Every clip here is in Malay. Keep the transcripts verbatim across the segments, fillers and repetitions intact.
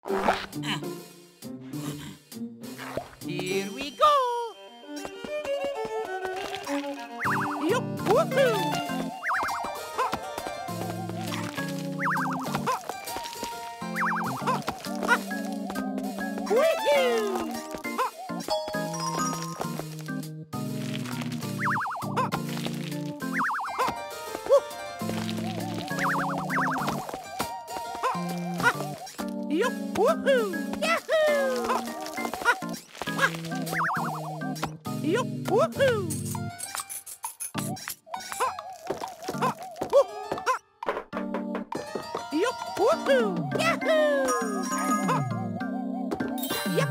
Here we go! Yup, woohoo! Woohoo! Yup, woohoo! Yahoo! Yup, woohoo! Yup, woohoo! Yahoo! Yep.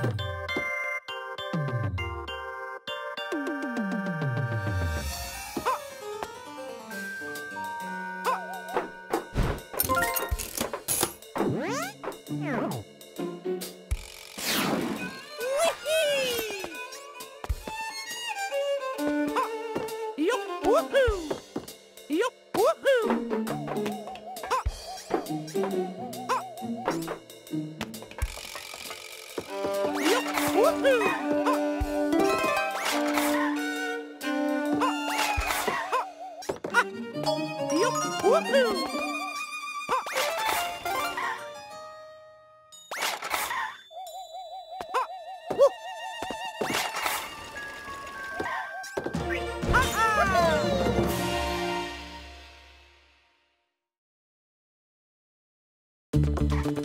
Yup, woohoo! Yup, woohoo! Yup, woohoo! Yup, woohoo! Ha-ha!